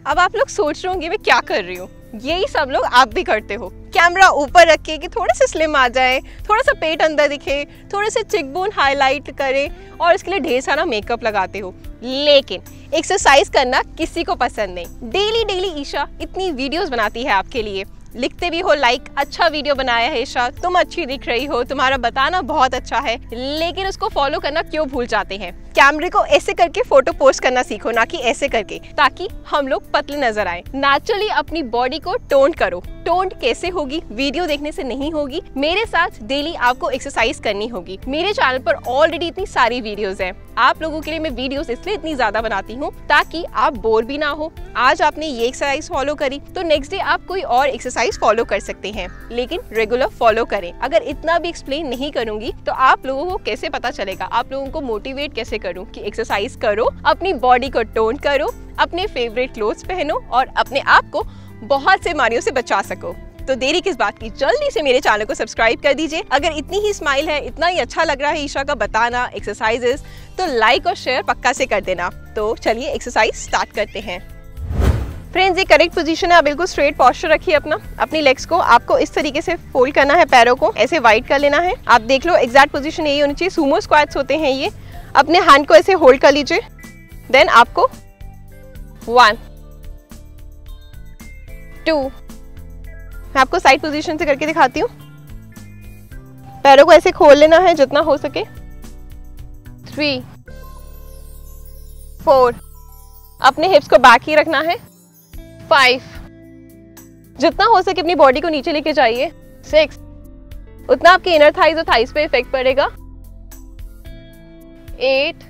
अब आप लोग सोच रहे होंगे मैं क्या कर रही हूँ, यही सब लोग आप भी करते हो। कैमरा ऊपर रख के कि थोड़े से स्लिम आ जाए, थोड़ा सा पेट अंदर दिखे, थोड़े से चिक बोन हाईलाइट करें और इसके लिए ढेर सारा मेकअप लगाते हो। लेकिन एक्सरसाइज करना किसी को पसंद नहीं। डेली डेली ईशा इतनी वीडियोस बनाती है आपके लिए, लिखते भी हो लाइक अच्छा वीडियो बनाया है ईशा, तुम अच्छी दिख रही हो, तुम्हारा बताना बहुत अच्छा है, लेकिन उसको फॉलो करना क्यों भूल जाते हैं। कैमरे को ऐसे करके फोटो पोस्ट करना सीखो, ना कि ऐसे करके, ताकि हम लोग पतले नजर आए। नेचुरली अपनी बॉडी को टोन करो। टोन कैसे होगी? वीडियो देखने से नहीं होगी, मेरे साथ डेली आपको एक्सरसाइज करनी होगी। मेरे चैनल पर ऑलरेडी इतनी सारी वीडियोस हैं। आप लोगों के लिए मैं वीडियोस इसलिए इतनी ज्यादा बनाती हूँ ताकि आप बोर भी ना हो। आज आपने ये एक्सरसाइज फॉलो करी तो नेक्स्ट डे आप कोई और एक्सरसाइज फॉलो कर सकते हैं, लेकिन रेगुलर फॉलो करें। अगर इतना भी एक्सप्लेन नहीं करूंगी तो आप लोगों को कैसे पता चलेगा, आप लोगों को मोटिवेट कैसे करूं कि एक्सरसाइज करो, अपनी बॉडी को टोन करो, अपने फेवरेट क्लोथ्स पहनो और अपने आप को बहुत से बीमारियों से बचा सको। तो देरी किस बात की, जल्दी से मेरे चैनल को सब्सक्राइब कर दीजिए। अगर इतनी ही स्माइल है, इतना ही अच्छा लग रहा है ईशा का बताना एक्सरसाइजेस, तो लाइक और शेयर पक्का से कर देना। तो चलिए एक्सरसाइज स्टार्ट करते हैं। फ्रेंड्स, ये करेक्ट पोजीशन है। आप बिल्कुल स्ट्रेट पोस्चर रखिए अपनी लेग्स को आपको इस तरीके से फोल्ड करना है, पैरों को ऐसे वाइड कर लेना है। आप देख लो एग्जैक्ट पोजीशन यही होनी चाहिए। सूमो स्क्वाट्स होते हैं ये। अपने हैंड को ऐसे होल्ड कर लीजिए। देन आपको 1 2, मैं आपको साइड पोजीशन से करके दिखाती हूँ। पैरों को ऐसे खोल लेना है जितना हो सके। 3 4, अपने हिप्स को बैक ही रखना है। 5, जितना हो सके अपनी बॉडी को नीचे लेके जाइए। 6, उतना आपके इनर थाइज और थाइज पे इफेक्ट पड़ेगा। 8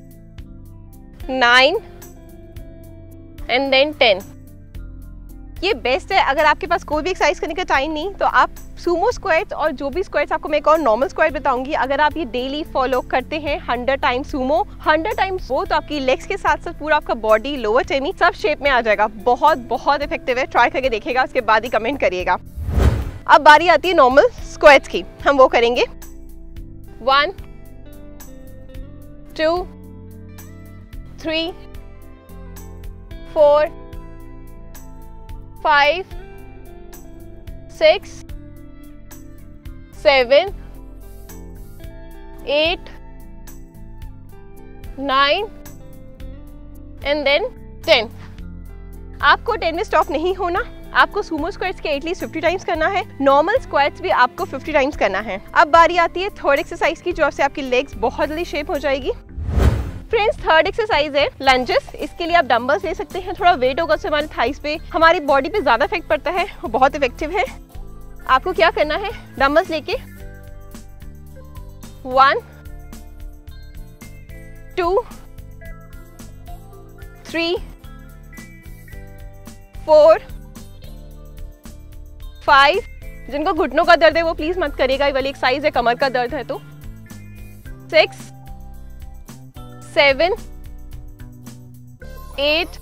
9 एंड देन 10। ये बेस्ट है। अगर आपके पास कोई भी एक्सरसाइज करने का टाइम नहीं तो आप सूमो स्क्वाट्स और जो भी स्क्वाट्स आपको मैं एक और नॉर्मल स्क्वाट बताऊंगी, अगर आप ये डेली फॉलो करते हैं 100 टाइम्स सूमो, 100 टाइम्स वो, तो आपकी लेग्स के साथ साथ पूरा आपका बॉडी, लोअर टेमी सब शेप में आ जाएगा। बहुत बहुत इफेक्टिव है। ट्राई करके देखिएगा, उसके बाद ही कमेंट करिएगा। अब बारी आती है नॉर्मल स्क्वाट्स की। हम वो करेंगे 1 2 3 4 5 6 7 8 9 एंड देन 10। आपको 10 में स्टॉप नहीं होना। आपको सूमो स्क्वाट्स के एटलीस्ट 50 टाइम्स करना है। नॉर्मल स्क्वाट्स भी आपको 50 टाइम्स करना है। अब बारी आती है थर्ड एक्सरसाइज की, जो आपसे आपकी लेग्स बहुत जल्दी शेप हो जाएगी। फ्रेंड्स, थर्ड एक्सरसाइज है लंजेस। इसके लिए आप डंबल्स ले सकते हैं। थोड़ा वेट होगा उससे हमारे थाइस पे, हमारी बॉडी पे ज्यादा इफेक्ट पड़ता है, वो बहुत इफेक्टिव है। आपको क्या करना है, डंबल्स लेके 1 2 3 4 5, जिनको घुटनों का दर्द है वो प्लीज मत करिएगा, ये वाली एक्सरसाइज है, कमर का दर्द है तो। 6 7 8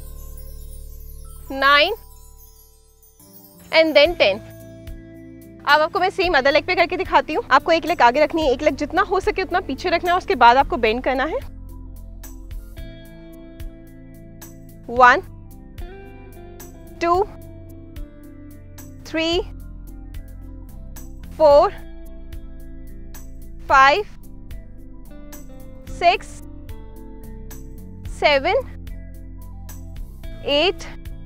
9 एंड देन 10। अब आपको मैं सेम अदर लेग पे करके दिखाती हूँ। आपको एक लेग आगे रखनी है, एक लेग जितना हो सके उतना पीछे रखना है। उसके बाद आपको बेंड करना है। 1 2 3 4 5 6 7 8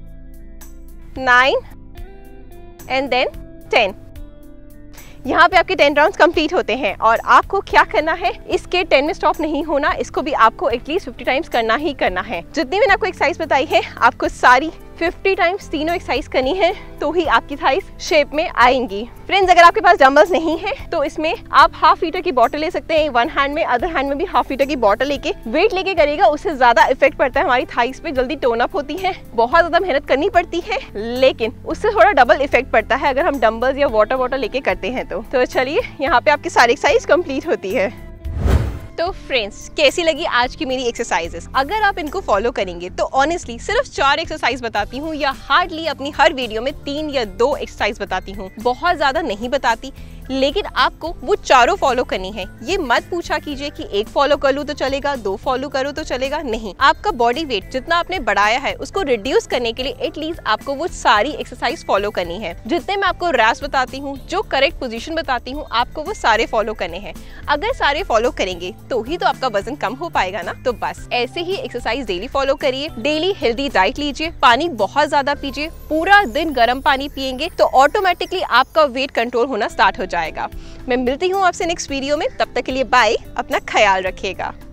9 एंड देन 10। यहाँ पे आपके 10 राउंड्स कंप्लीट होते हैं। और आपको क्या करना है, इसके 10 में स्टॉप नहीं होना, इसको भी आपको एटलीस्ट 50 टाइम्स करना ही करना है। जितनी मैंने आपको एक्सरसाइज बताई है आपको सारी 50 टाइम्स तीनों एक्सरसाइज करनी है, तो ही आपकी थाइस शेप में आएंगी। फ्रेंड्स, अगर आपके पास डंबल्स नहीं है तो इसमें आप हाफ लीटर की बॉटल ले सकते हैं। वन हैंड में, अदर हैंड में भी हाफ लीटर की बॉटल लेके वेट लेके करेगा, उससे ज्यादा इफेक्ट पड़ता है हमारी थाइस पे, जल्दी टोन अप होती है। बहुत ज्यादा मेहनत करनी पड़ती है, लेकिन उससे थोड़ा डबल इफेक्ट पड़ता है अगर हम डंबल्स या वाटर बॉटल लेके करते हैं तो चलिए, यहाँ पे आपकी सारी एक्सरसाइज कंप्लीट होती है। तो फ्रेंड्स, कैसी लगी आज की मेरी एक्सरसाइजेस? अगर आप इनको फॉलो करेंगे तो ऑनेस्टली सिर्फ 4 एक्सरसाइज बताती हूँ, या हार्डली अपनी हर वीडियो में 3 या 2 एक्सरसाइज बताती हूँ, बहुत ज्यादा नहीं बताती। लेकिन आपको वो चारों फॉलो करनी है। ये मत पूछा कीजिए कि एक फॉलो कर लूँ तो चलेगा, 2 फॉलो करो तो चलेगा, नहीं। आपका बॉडी वेट जितना आपने बढ़ाया है उसको रिड्यूस करने के लिए एटलीस्ट आपको वो सारी एक्सरसाइज फॉलो करनी है। जितने मैं आपको रैप्स बताती हूँ, जो करेक्ट पोजीशन बताती हूँ, आपको वो सारे फॉलो करने हैं। अगर सारे फॉलो करेंगे तो ही तो आपका वजन कम हो पाएगा ना। तो बस ऐसे ही एक्सरसाइज डेली फॉलो करिए, डेली हेल्दी डाइट लीजिए, पानी बहुत ज्यादा पीजिए, पूरा दिन गर्म पानी पिएंगे तो ऑटोमेटिकली आपका वेट कंट्रोल होना स्टार्ट हो जाएगा। मैं मिलती हूँ आपसे नेक्स्ट वीडियो में, तब तक के लिए बाय, अपना ख्याल रखिएगा।